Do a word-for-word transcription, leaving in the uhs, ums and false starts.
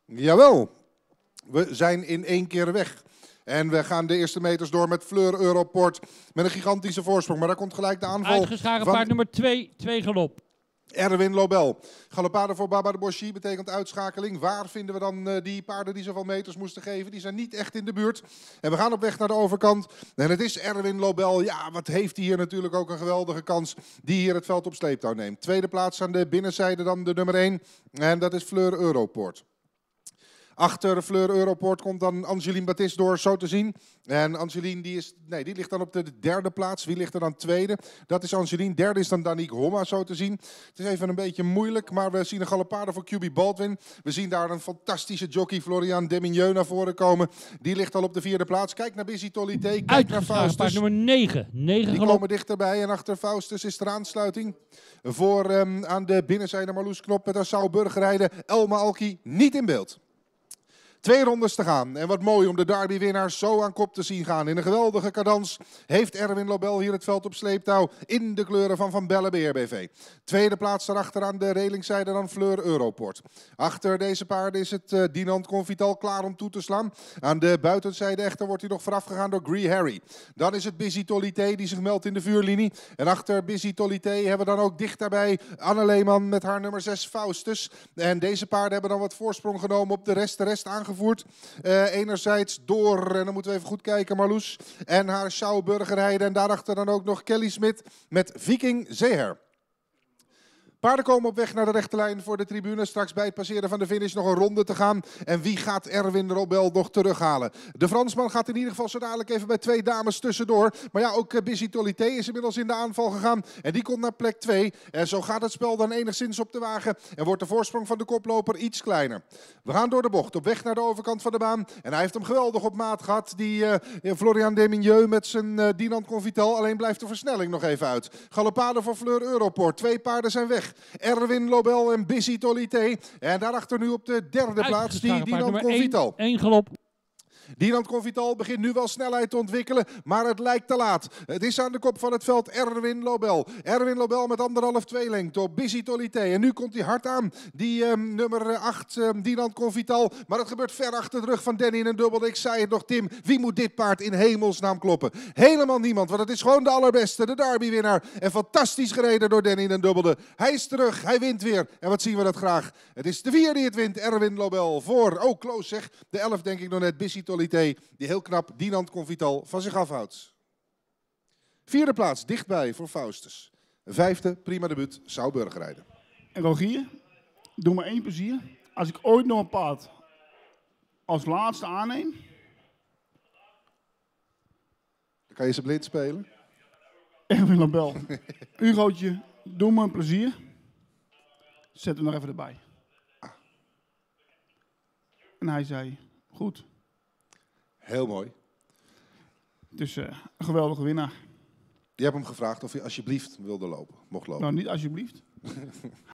Jawel, we zijn in één keer weg. En we gaan de eerste meters door met Fleur Europort met een gigantische voorsprong. Maar daar komt gelijk de aanval Uitgeschakeld van paard nummer twee, twee galop. Erwin Lobel. Galopade voor Baba de Boschi betekent uitschakeling. Waar vinden we dan uh, die paarden die zoveel meters moesten geven? Die zijn niet echt in de buurt. En we gaan op weg naar de overkant. En het is Erwin Lobel. Ja, wat heeft hij hier natuurlijk ook een geweldige kans. Die hier het veld op sleeptouw neemt. Tweede plaats aan de binnenzijde dan de nummer één. En dat is Fleur Europort. Achter Fleur Europort komt dan Angeline Baptiste door, zo te zien. En Angeline die is, nee, die ligt dan op de derde plaats. Wie ligt er dan tweede? Dat is Angeline. Derde is dan Danique Homma, zo te zien. Het is even een beetje moeilijk, maar we zien een galopade voor Q B Baldwin. We zien daar een fantastische jockey, Florian Demigneux, naar voren komen. Die ligt al op de vierde plaats. Kijk naar Busy Tolité, kijk naar Faustus. Paard nummer negen. negen Die galop. komen dichterbij en achter Faustus is er aansluiting. Voor um, aan de binnenzijde Marloes Knop met Assau Burgerrijden. Elma Alki niet in beeld. Twee rondes te gaan. En wat mooi om de derby-winnaar zo aan kop te zien gaan. In een geweldige cadans heeft Erwin Lobel hier het veld op sleeptouw in de kleuren van Van Bellen B R B V. Tweede plaats daarachter aan de relingzijde dan Fleur Europort. Achter deze paarden is het uh, Dinant Confital klaar om toe te slaan. Aan de buitenzijde echter wordt hij nog vooraf gegaan door Gree Harry. Dan is het Busy Tolité die zich meldt in de vuurlinie. En achter Busy Tolité hebben we dan ook dicht daarbij Anne Leeman met haar nummer zes Faustus. En deze paarden hebben dan wat voorsprong genomen op de rest. De rest aangevoerd. Uh, enerzijds door, en dan moeten we even goed kijken, Marloes en haar Schouw Burgerrijden. En daarachter dan ook nog Kelly Smit met Viking Zeher. Paarden komen op weg naar de rechte lijn voor de tribune. Straks bij het passeren van de finish nog een ronde te gaan. En wie gaat Erwin Lobel nog terughalen? De Fransman gaat in ieder geval zo dadelijk even bij twee dames tussendoor. Maar ja, ook Busy Tolité is inmiddels in de aanval gegaan. En die komt naar plek twee. En zo gaat het spel dan enigszins op de wagen. En wordt de voorsprong van de koploper iets kleiner. We gaan door de bocht op weg naar de overkant van de baan. En hij heeft hem geweldig op maat gehad. Die uh, Florian Demigneux met zijn uh, Dinant Confital. Alleen blijft de versnelling nog even uit. Galopade voor Fleur Europort. Twee paarden zijn weg. Erwin Lobel en Busy Tolité. En daarachter nu op de derde plaats die Dinant Confital. Eén galop. Dinant Confital begint nu wel snelheid te ontwikkelen, maar het lijkt te laat. Het is aan de kop van het veld Erwin Lobel. Erwin Lobel met anderhalf twee lengte op Busy Tolité. En nu komt hij hard aan, die um, nummer acht, um, Dinant Confital. Maar het gebeurt ver achter de rug van Danny in een dubbel. Ik zei het nog, Tim, wie moet dit paard in hemelsnaam kloppen? Helemaal niemand, want het is gewoon de allerbeste, de derby-winnaar. En fantastisch gereden door Danny in een dubbelde. Hij is terug, hij wint weer. En wat zien we dat graag? Het is de vier die het wint, Erwin Lobel. Voor, oh close zeg, de elf denk ik nog net, Busy Tolité. Die heel knap Dinant Confital van zich afhoudt. Vierde plaats dichtbij voor Faustus. Vijfde prima debuut Assau Burgerrijden. En Rogier, doe me één plezier. Als ik ooit nog een paard als laatste aanneem. Dan kan je ze blind spelen. Erwin Lobel. Hugootje, doe me een plezier. Zet hem nog even erbij. Ah. En hij zei, goed. Heel mooi. Dus uh, een geweldige winnaar. Je hebt hem gevraagd of hij alsjeblieft wilde lopen, mocht lopen. Nou, niet alsjeblieft.